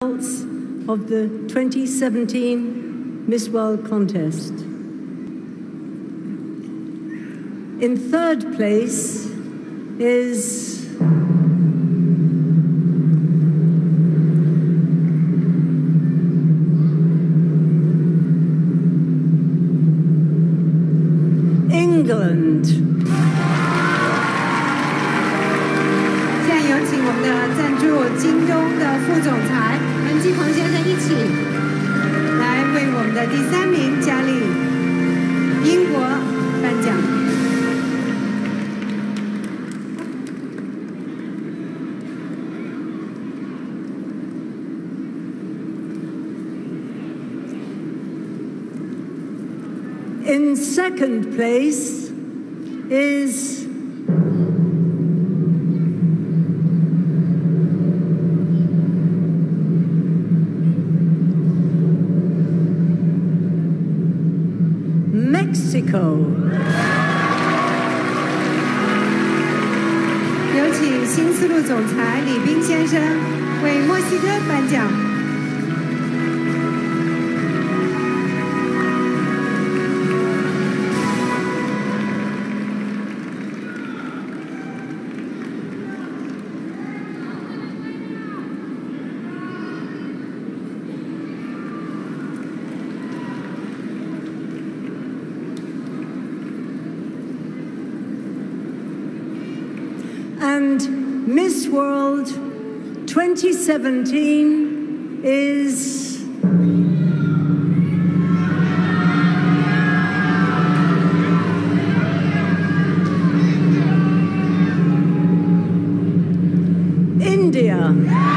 results of the 2017 Miss World contest. In third place is England. 现在有请我们的赞助京东的副总裁文继鹏先生一起来为我们的第3名佳丽英国颁奖。 In second place is Mexico. 有请新丝路总裁李斌先生为墨西哥颁奖。 And Miss World 2017 is India.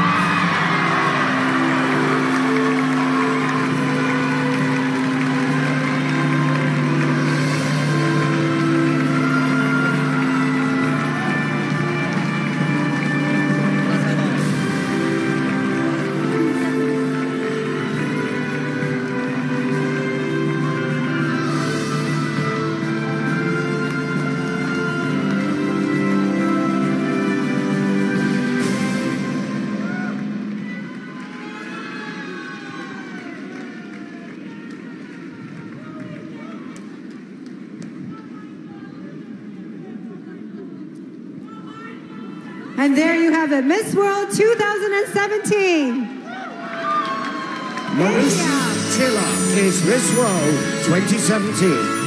And there you have it, Miss World 2017. Maurice Tiller is Miss World 2017.